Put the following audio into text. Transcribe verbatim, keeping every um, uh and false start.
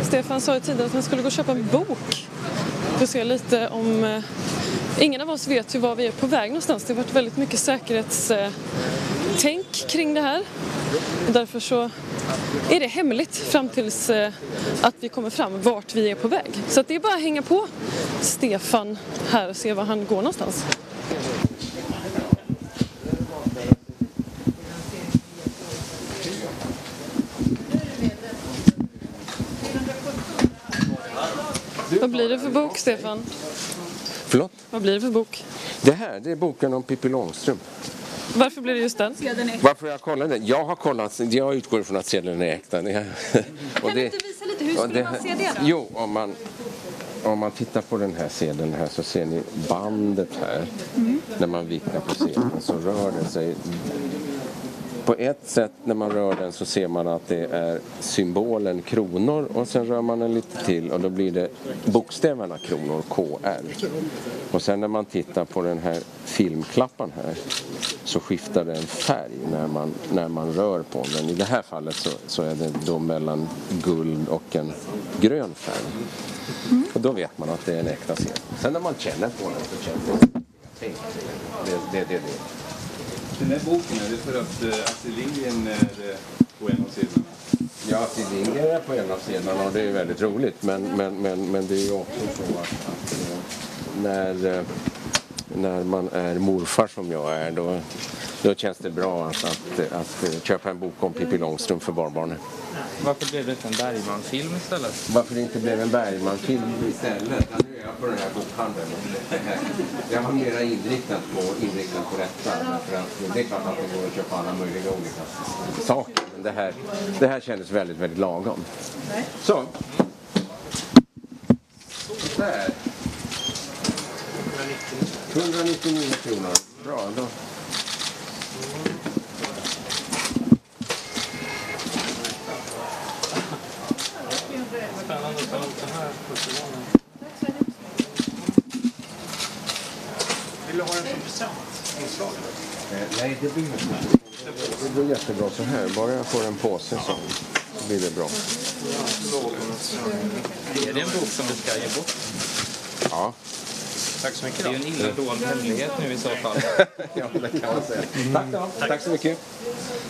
Stefan sa ju tidigare att han skulle gå och köpa en bok. För att se lite om... Eh, ingen av oss vet ju var vi är på väg någonstans. Det har varit väldigt mycket säkerhetstänk eh, kring det här. Och därför så är det hemligt fram tills eh, att vi kommer fram vart vi är på väg. Så att det är bara att hänga på Stefan här och se var han går någonstans. Vad blir det för bok, Stefan? Förlåt? Vad blir det för bok? Det här, det är boken om Pippi Långstrump. Varför blir det just den? Varför jag kollar den? Jag har kollat, jag utgår från att sedeln är äkta. Det, kan och du inte visa lite, hur skulle det, man se det då? Jo, om man, om man tittar på den här sedeln här så ser ni bandet här. Mm. När man vickar på sedeln så rör den sig. På ett sätt när man rör den så ser man att det är symbolen kronor och sen rör man den lite till och då blir det bokstäverna kronor, K R. Och sen när man tittar på den här filmklappan här så skiftar den färg när man, när man rör på den. I det här fallet så, så är det då mellan guld och en grön färg. Mm. Och då vet man att det är en äkta sedel. Sen när man känner på den så känner man det, det, det, det, det. Den här boken, är det för att uh, Astrid Lindgren är uh, på en av sedlarna? Ja, Astrid Lindgren är på en av sedlarna och det är väldigt roligt. Men, men, men, men det är ju också så att, att uh, när, uh, när man är morfar som jag är då, då känns det bra att, att, att, att uh, köpa en bok om Pippi Långstrump för barnbarnen. Varför blev det inte en Bergman-film istället? Varför det inte blev en Bergman-film istället? Ja, nu är jag på den här bokhandeln. Jag var mera inriktad på, inriktad på detta. För att det är klart att det går att köpa alla möjliga olika saker. Men det här, det här kändes väldigt, väldigt lagom. Så. Där. etthundranittionio kronor. Bra då. Spännande att ta upp den här första gången. Vill du ha den som present? Inslagen? Eh, nej, det blir inte. Det blir jättebra så här. Bara jag får en påse så blir det bra. Är det en bok som du ska ge bort? Ja. Tack så mycket då. Det är en illa dold hemlighet nu i så fall. Ja, det kan man säga. Tack då. Tack, Tack så mycket.